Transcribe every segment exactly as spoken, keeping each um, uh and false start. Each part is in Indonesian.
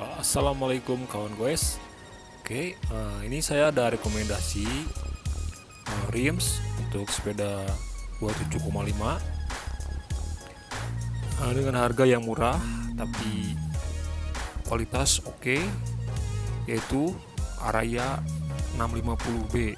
Assalamualaikum kawan guys. Oke, uh, ini saya ada rekomendasi uh, rims untuk sepeda dua puluh tujuh koma lima uh, dengan harga yang murah tapi kualitas oke, okay, yaitu Araya enam lima puluh B.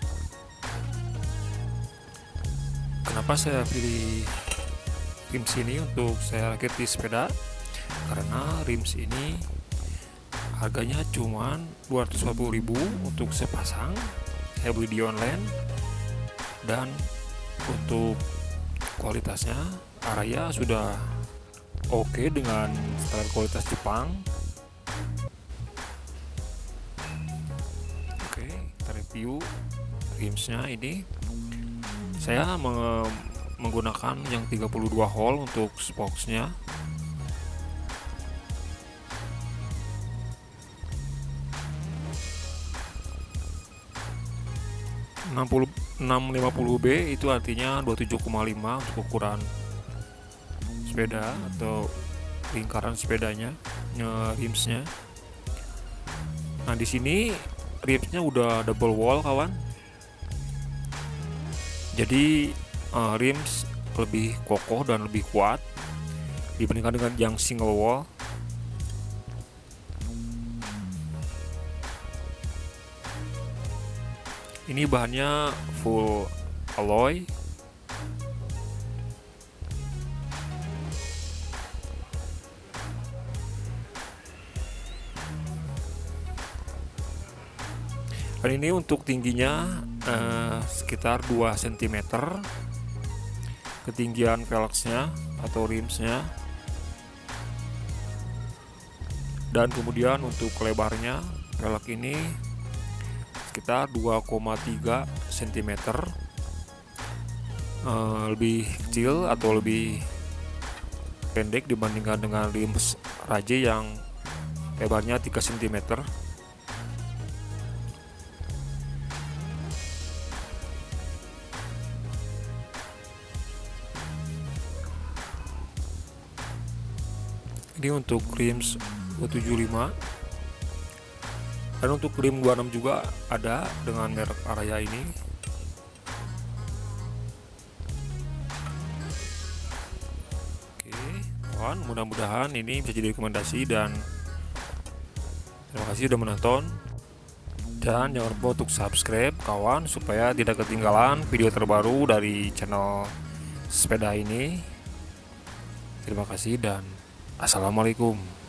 Kenapa saya pilih rims ini untuk saya rakit di sepeda? Karena rims ini harganya cuman dua ratus lima puluh ribu untuk sepasang. Saya beli di online, dan untuk kualitasnya Araya sudah oke okay dengan standar kualitas Jepang. Oke, okay, kita review rimsnya. Ini saya menggunakan yang tiga puluh dua hole untuk spokesnya. enam lima puluh B itu artinya dua puluh tujuh koma lima untuk ukuran sepeda atau lingkaran sepedanya, rimsnya. Nah, di sini rimsnya udah double wall kawan. Jadi uh, rims lebih kokoh dan lebih kuat dibandingkan dengan yang single wall. Ini bahannya full alloy. Dan ini untuk tingginya eh, sekitar dua sentimeter ketinggian velgsnya atau rimsnya. Dan kemudian untuk lebarnya velg ini sekitar dua koma tiga sentimeter, uh, lebih kecil atau lebih pendek dibandingkan dengan rims Rajay yang lebarnya tiga sentimeter. Ini untuk rims dua tujuh lima. Dan untuk rim dua puluh enam juga ada dengan merek Araya ini. Oke, kawan, mudah-mudahan ini bisa jadi rekomendasi, dan terima kasih sudah menonton. Dan jangan lupa untuk subscribe kawan, supaya tidak ketinggalan video terbaru dari channel sepeda ini. Terima kasih dan assalamualaikum.